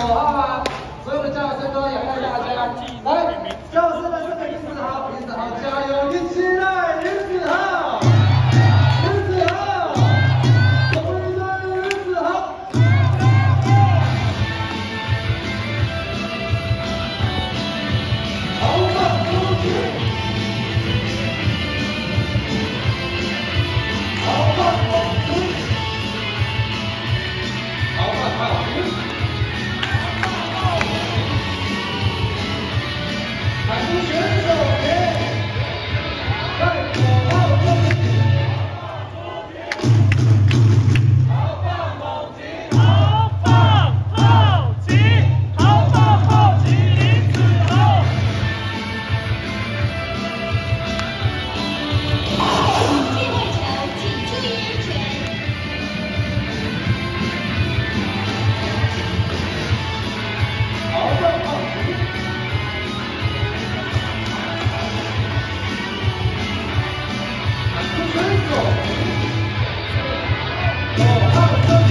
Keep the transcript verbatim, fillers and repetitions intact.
口号啊，所有的叫声都要仰赖大家。来，叫声的这个林子豪，林子豪加油，一起来，林子豪，林子豪，我们的林子豪。 好棒，恭喜！好棒，恭喜！好棒，好赢！喊出选手名，在口号中好棒，好击！ 好棒，好击！好棒，好击！林子豪。 机会球，请注意安全。 好棒，好击！喊出选手名，口号中。